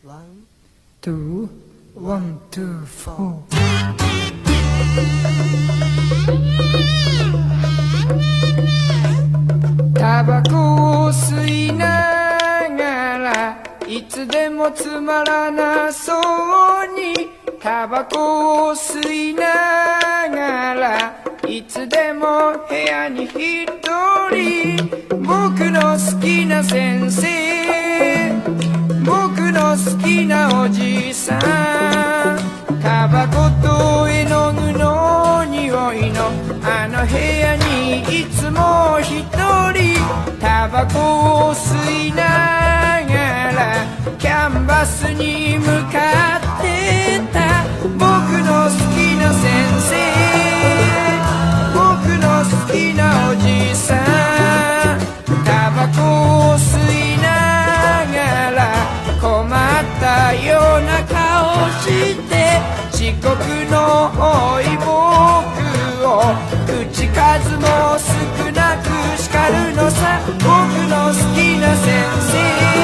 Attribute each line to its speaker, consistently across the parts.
Speaker 1: One, two, one, two, four. タバコを吸いながらいつでもつまらなそうにタバコを吸いながらいつでも部屋に一人僕の好きな先生僕の好きなおじさんタバコと絵の具の匂いのあの部屋にいつも一人タバコを吸いながらキャンバスに向かってた僕の好きな先生僕の好きなおじさんタバコを吸いながら困ったような顔して遅刻の多い僕を口数も少なく叱るのさ僕の好きな先生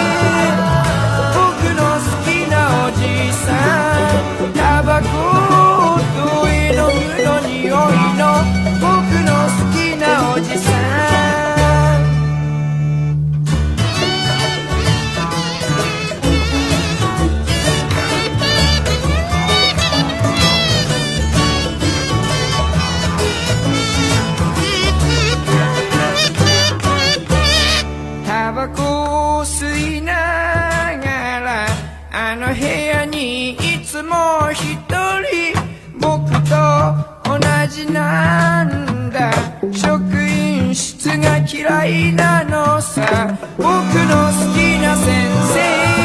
Speaker 1: 僕の好きなおじさんタバコと絵の具の匂いの僕の好きなおじさんタバコを吸いながらあの部屋にいつも一人僕と同じなんだ職員室が嫌いなのさ僕の好きな先生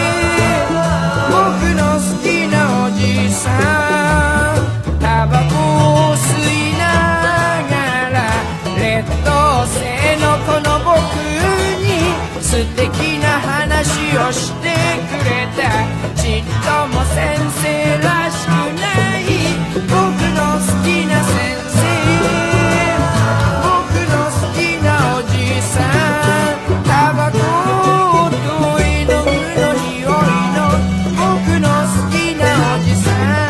Speaker 1: 僕の好きなおじさんタバコを吸いながら劣等生のこの僕素敵な話をしてくれたちっとも先生らしくない僕の好きな先生僕の好きなおじさんタバコと絵の具の匂いの僕の好きなおじさん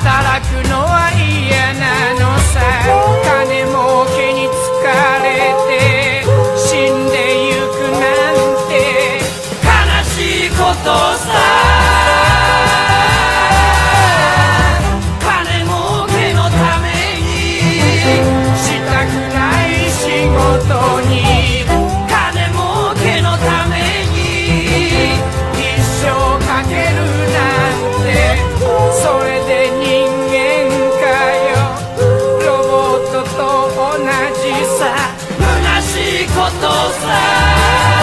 Speaker 1: 働くのは嫌なのさ。金儲けに疲れて死んでゆくなんて悲しいことさ。金儲けのためにしたくない仕事に、金儲けのために一生かけるなんて、それで人間かよ。ロボットと同じさ。虚しいことさ。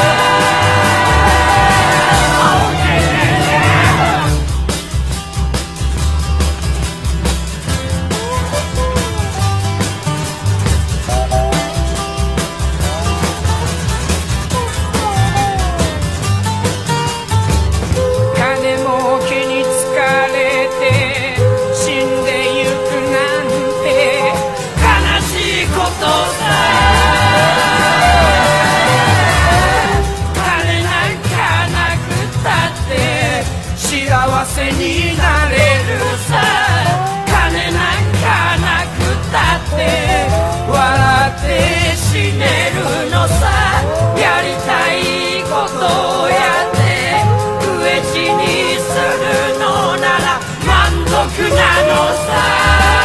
Speaker 1: 幸せになれるさ。金なんかなくたって笑って死ねるのさ。やりたいことをやって飢え死にするのなら満足なのさ。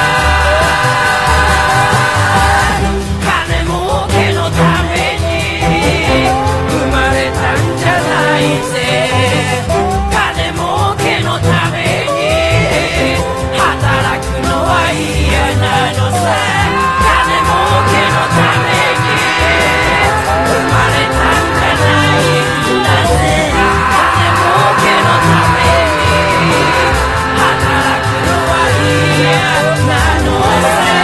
Speaker 1: 金儲けのために生まれたんじゃないぜ。嫌なのさ。金儲けのために生まれたんじゃないんだぜ。金儲けのために働くのは嫌なのさ。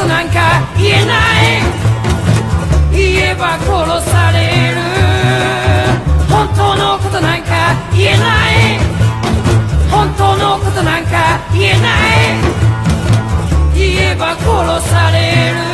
Speaker 1: なんか言えない、言えば殺される、本当のことなんか言えない、本当のことなんか言えない、言えば殺される、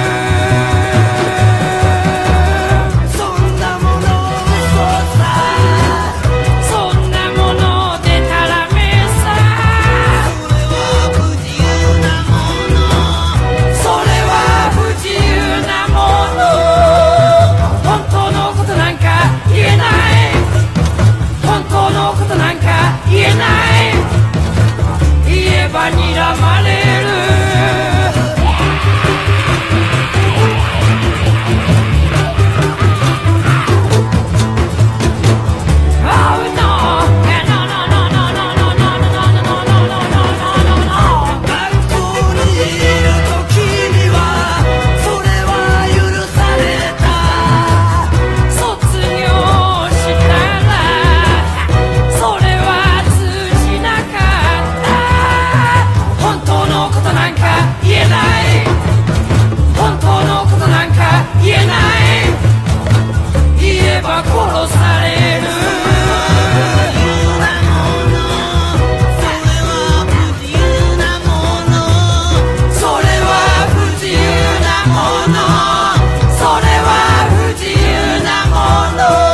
Speaker 1: そんなもの嘘さ、そんなものでたらめさ、それは不自由なもの、それは不自由なもの、本当のことなんか言えない、本当のことなんか言えない、言えば睨まれる、言えない、言えば殺される、それは不自由なもの、それは不自由なもの。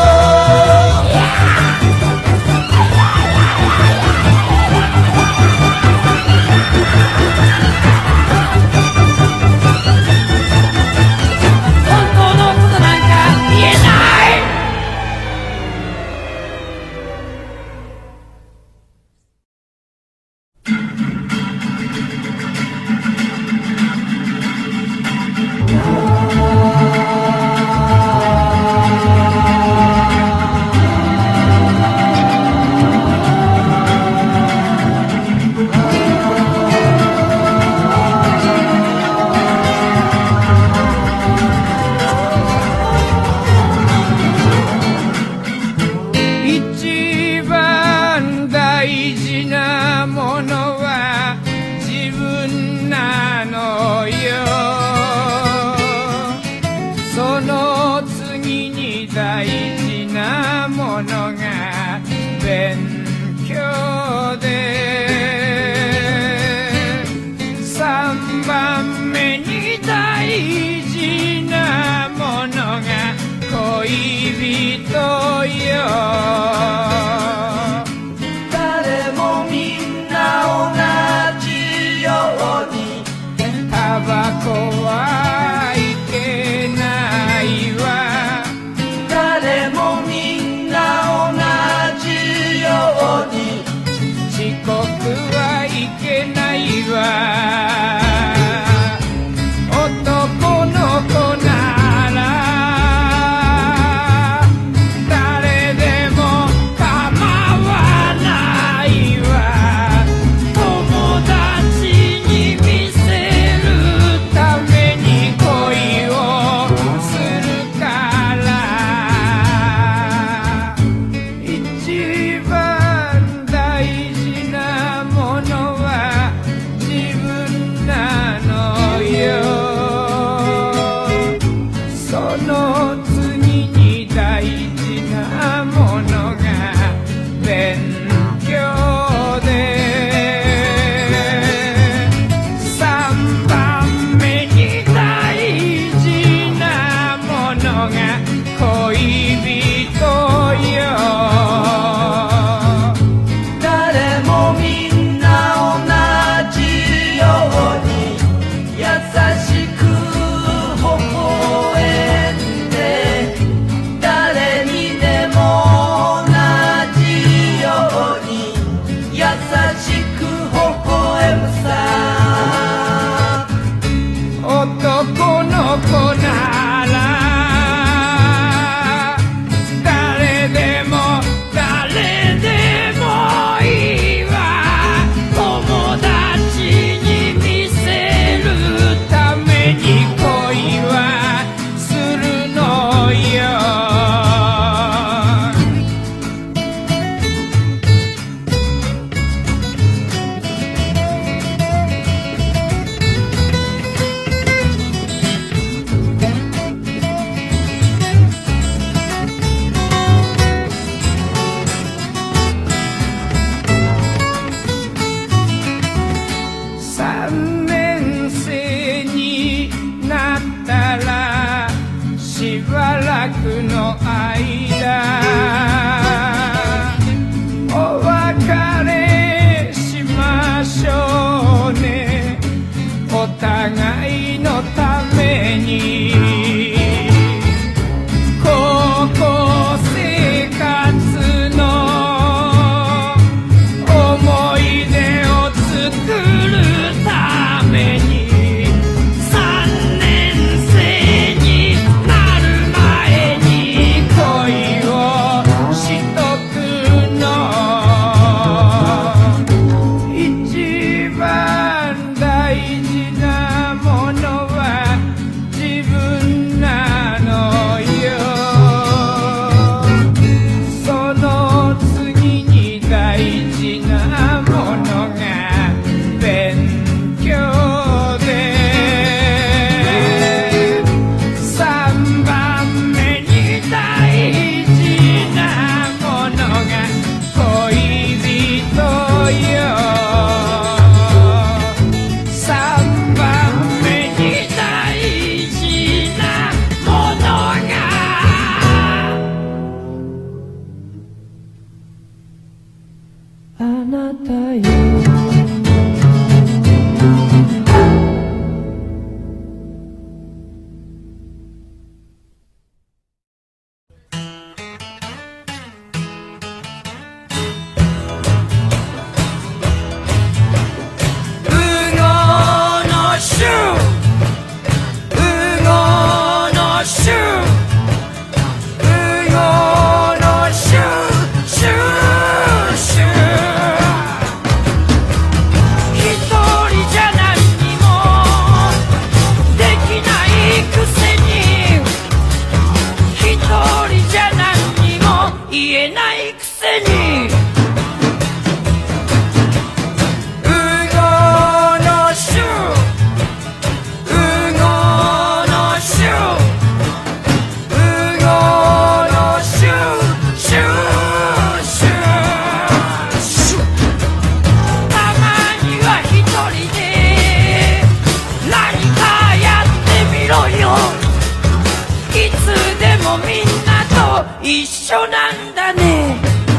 Speaker 1: 友達に見せるため互いのために高校生活の思い出を作るために3年生になる前に恋をしとくの一番大事なものは自分なのよ。その次に大事なものが勉強で3番目に大事なものが恋人よ。3番目に大事なものがあなたよ。言えないくせに一緒なんだね。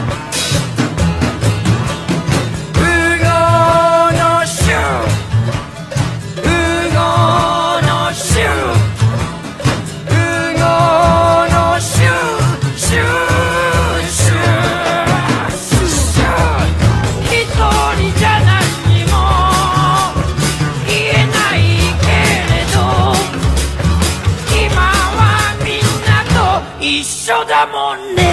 Speaker 1: ウゴのシュウゴのシュウゴのシュシュシュシュ一人じゃ何にも言えないけれど今はみんなと一緒だもんね。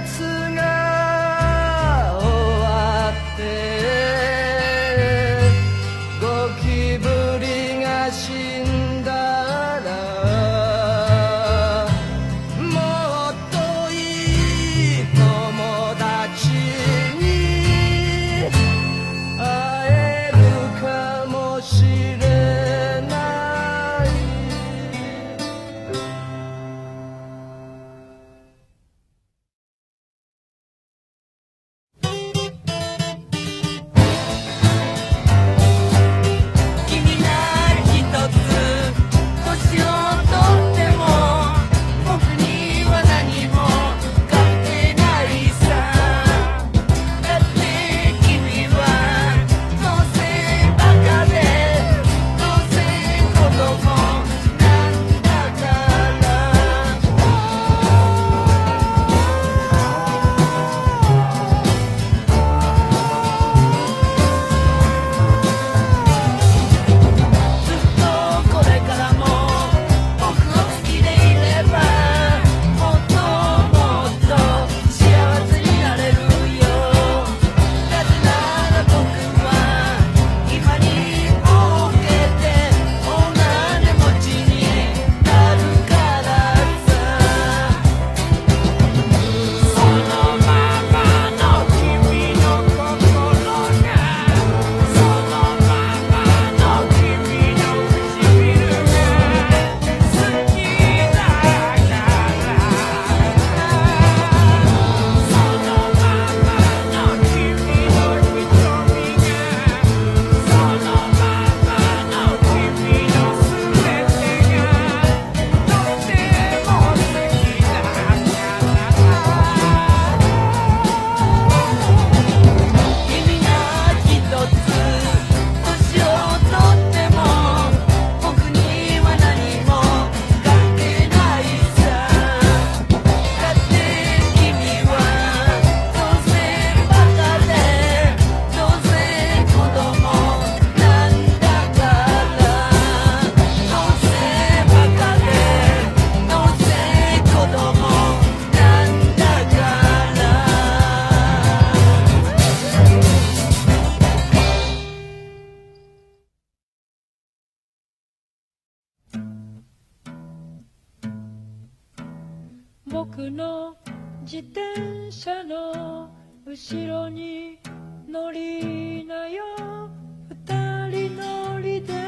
Speaker 1: が終わってゴキブリが死んだらもっといい友達に会えるかもしれない君が一つ年をとっても僕には何も関係ないさだって君はどうせバカでどうせ子供なんだからずっとこれからも僕を好きでいればもっともっと幸せになれるよなぜなら僕は今に儲けて大金持ちになるからさそのままの君の心がそのままの君の唇が好きだからそのままの君の瞳がそのままの君の全てがとても素敵だ君が一つ年をとっても僕には何も関係ないさだって君はどうせバカでどうせ子供なんだからどうせバカでどうせ子供なんだから僕の自転車の後ろに乗りなよ二人乗りで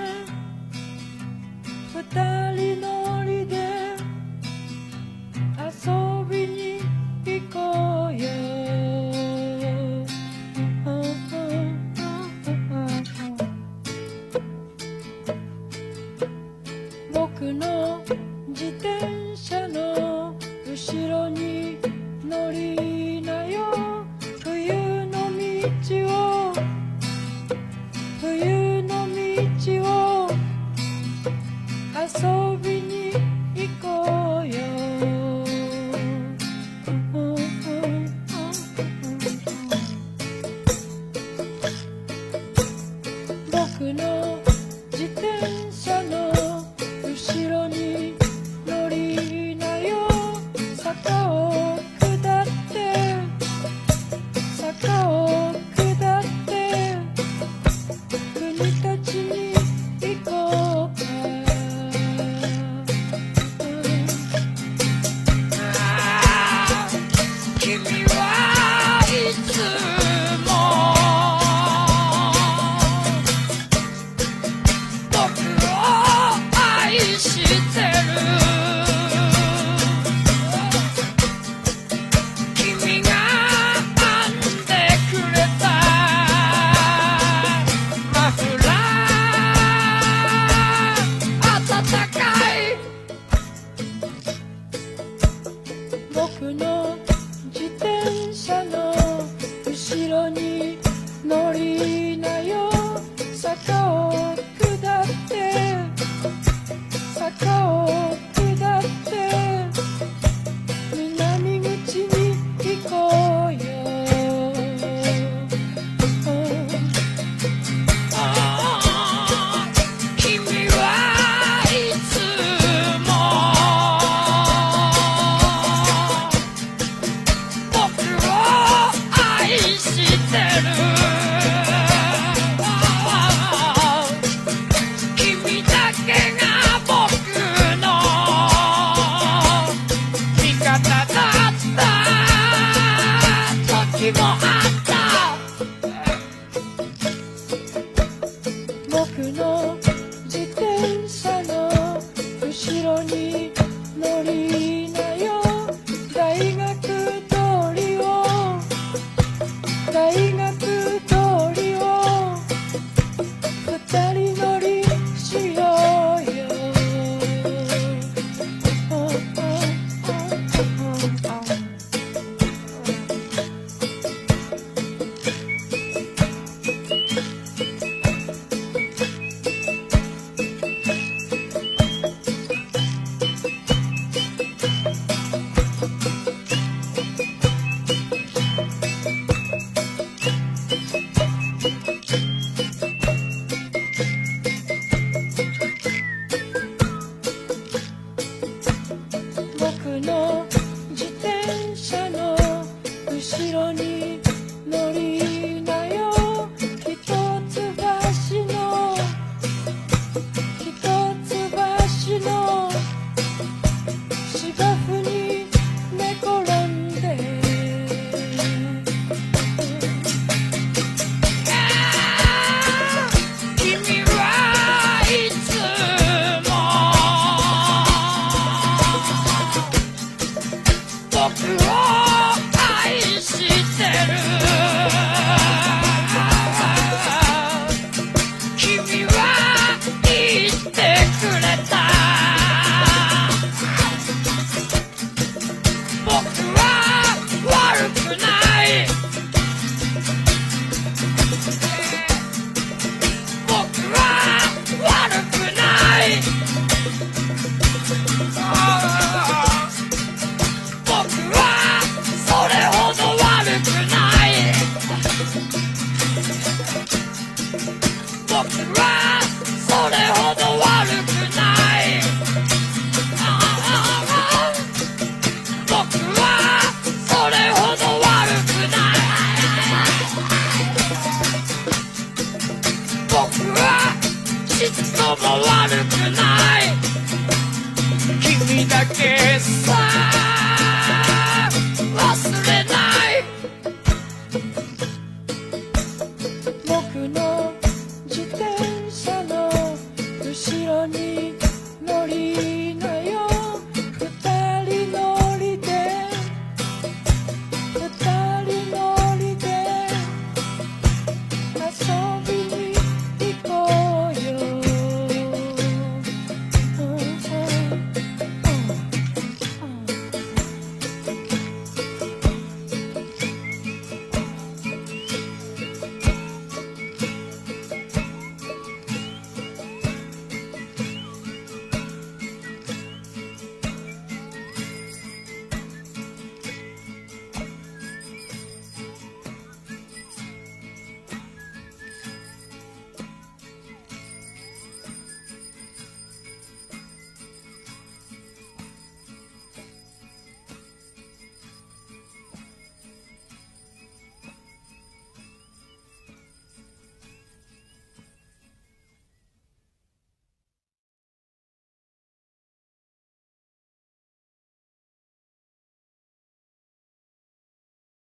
Speaker 1: 二人乗りで遊びに行こうよ僕の自転車の後ろに乗りなよ冬の道を冬の道を遊びに行こうよ僕の自転車の後ろに乗りなよ坂を下って坂を下って国立に行こうか君はいつも僕を愛してる君が編んでくれたマフラー暖かい僕の自転車の後ろに乗りなよ坂を下って坂を下って南口に行こうよ君はいつも僕君だけが僕の味方だった時もあった僕の自転車の後ろに乗りなよ大学通りを二人乗りしようよ僕の自転車の後ろに